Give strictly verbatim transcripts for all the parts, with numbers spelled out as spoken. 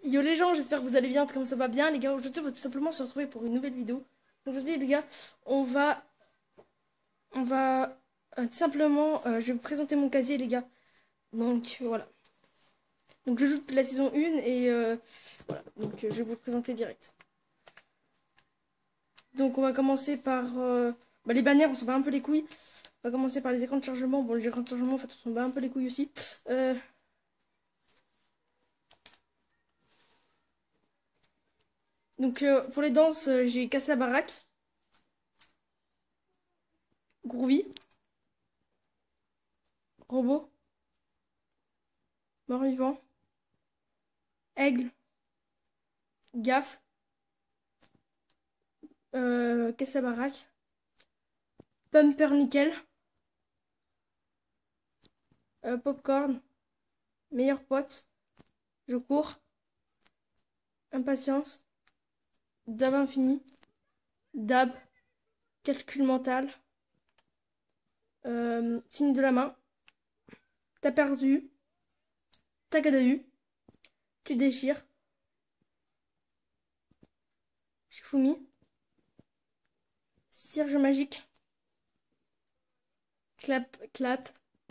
Yo les gens, j'espère que vous allez bien, comme ça va bien les gars. Aujourd'hui on va tout simplement se retrouver pour une nouvelle vidéo. Aujourd'hui les gars, on va on va euh, tout simplement euh, je vais vous présenter mon casier les gars. Donc euh, voilà. Donc je joue depuis la saison un et euh, voilà. Donc euh, je vais vous le présenter direct. Donc on va commencer par euh, bah, les bannières, on s'en bat un peu les couilles. On va commencer par les écrans de chargement. Bon, les écrans de chargement en fait on s'en bat un peu les couilles aussi. Euh, donc euh, pour les danses, euh, j'ai cassé la baraque. Groovy. Robot. Mort-vivant. Aigle. Gaffe. Euh, casse la baraque. Pumpernickel. Euh, popcorn. Meilleur pote. Je cours. Impatience. Dab infini. Dab. Calcul mental. Euh, signe de la main. T'as perdu. T'as eu. Tu déchires. Shifumi. Cierge magique. Clap, clap.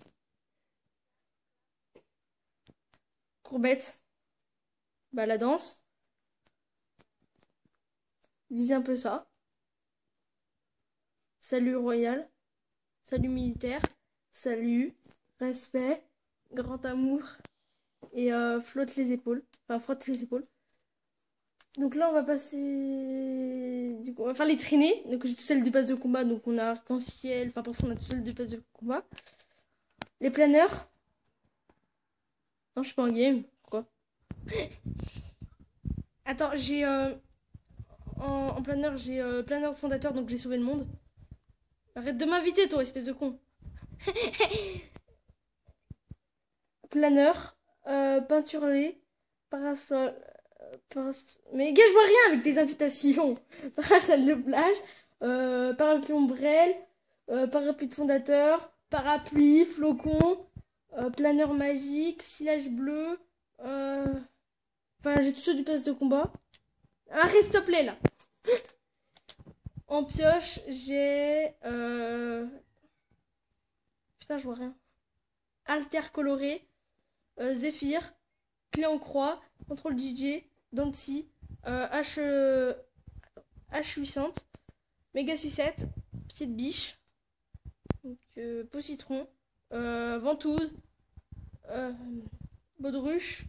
Courbette. Bah la danse. Visez un peu ça. Salut royal. Salut militaire. Salut. Respect. Grand amour. Et euh, flotte les épaules. Enfin, frotte les épaules. Donc là, on va passer... Du coup, on va faire les traînées. Donc j'ai tout celle du pass de combat. Donc on a arc-en-ciel. Enfin, parfois, on a tout celle du pass de combat. Les planeurs. Non, je suis pas en game. Pourquoi? Attends, j'ai... Euh... En, en planeur, j'ai euh, planeur fondateur. Donc j'ai sauvé le monde. Arrête de m'inviter, toi, espèce de con. Planeur. Euh, peinturé. Parasol... Mais gars, je vois rien avec tes invitations. Parasol de plage, euh, parapluie ombrelle, euh, parapluie de fondateur, parapluie, flocon, euh, planeur magique, sillage bleu. Euh... Enfin, j'ai tout ça du pass de combat. Arrête, s'il te plaît, là. En pioche, j'ai... Euh... Putain, je vois rien. Alter coloré, euh, Zephyr, clé en croix, contrôle D J, Dancy, euh, H... Euh... H huit cents, méga sucette, pied de biche, donc, euh, pot citron, euh, ventouse, euh, baudruche,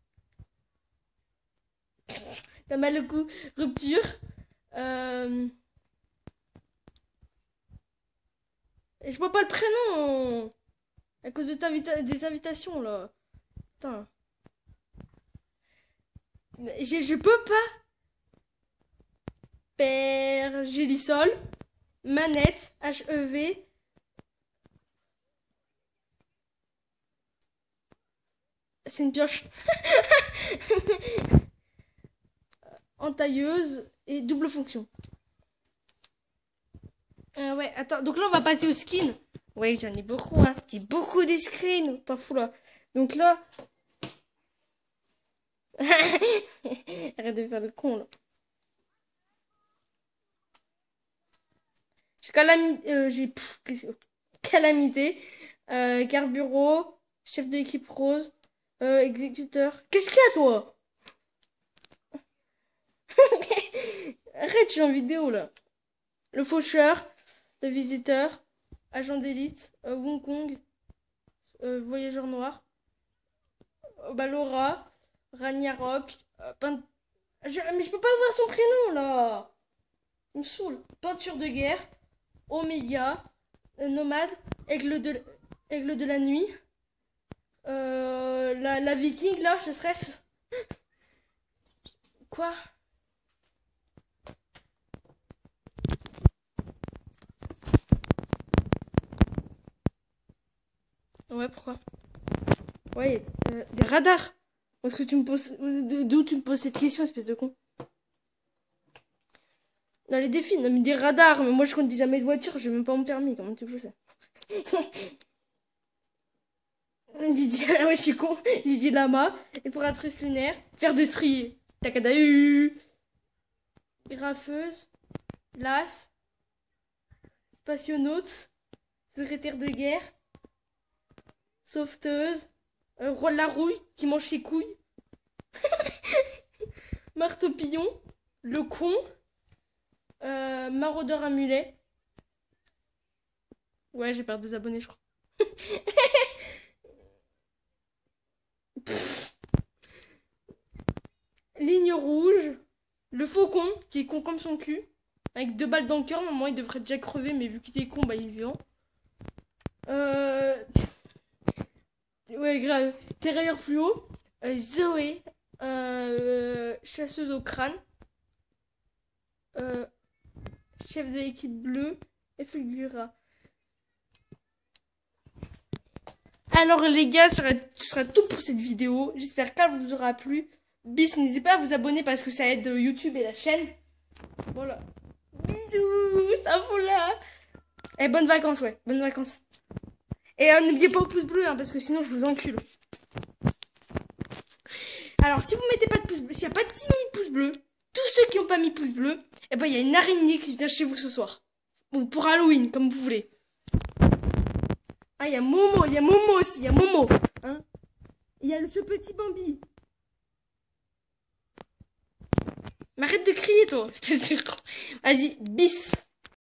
t'as mal au cou, rupture, euh, et je vois pas le prénom à cause de ta invita des invitations là. Putain. Je, je peux pas. Père Gélisol, manette, H E V. C'est une pioche. Entailleuse et double fonction. Euh, ouais, attends. Donc là, on va passer au skin. Ouais, j'en ai beaucoup, hein. J'ai beaucoup de screens. T'en fous, là. Donc là... Arrête de faire le con, là. J'ai calamité... Euh, j'ai... Calamité. Euh, Carburo. Chef de l'équipe rose. Euh, exécuteur. Qu'est-ce qu'il y a, toi? Arrête, je suis en vidéo, là. Le faucheur. Le visiteur. Agent d'élite. Euh, Wong Kong. Euh, voyageur noir. Euh, bah, Laura. Ragnarok. Euh, peint... je... Mais je peux pas voir son prénom, là. Il me saoule. Peinture de guerre. Oméga. Euh, nomade. Aigle de... Aigle de la nuit. Euh, la, la viking, là, je stresse. Quoi? Ouais, pourquoi? Ouais, euh, des radars. Est-ce que tu me poses... D'où tu me poses cette question, espèce de con? Dans les défis, non mais des radars. Mais moi, je conduis jamais de voiture, j'ai même pas mon permis. Comment tu veux que je sais? Didier, ah ouais, je suis con. Didier Lama. Exploratrice lunaire. Fer de strier. Takadahu. Graffeuse. Las. Spationaute. Secrétaire de guerre. Sauveteuse. Euh, roi de la rouille qui mange ses couilles. Marteau pilon. Le con. Euh, maraudeur à mulet. Ouais, j'ai perdu des abonnés, je crois. Ligne rouge. Le faucon, qui est con comme son cul. Avec deux balles dans le cœur. Normalement, il devrait déjà crever, mais vu qu'il est con, bah il est vivant. Euh... Ouais, grave. Terrailleur fluo. Euh, Zoé. Euh... Chasseuse au crâne. Euh... Chef de l'équipe bleue. Et Fulgura. Alors les gars, ce sera, ce sera tout pour cette vidéo. J'espère qu'elle vous aura plu. Bis, n'hésitez pas à vous abonner parce que ça aide YouTube et la chaîne. Voilà. Bisous, ça fout là. Et bonnes vacances, ouais. Bonnes vacances. Et euh, n'oubliez pas au pouce bleu, hein, parce que sinon je vous encule. Alors si vous mettez pas de pouce bleu, s'il n'y a pas de dix mille pouces bleus, tous ceux qui n'ont pas mis pouce bleu, eh ben il y a une araignée qui vient chez vous ce soir. Ou pour Halloween, comme vous voulez. Ah, il y a Momo, il y a Momo aussi, il y a Momo. Hein, il y a ce petit Bambi. Mais arrête de crier, toi. Vas-y, bis.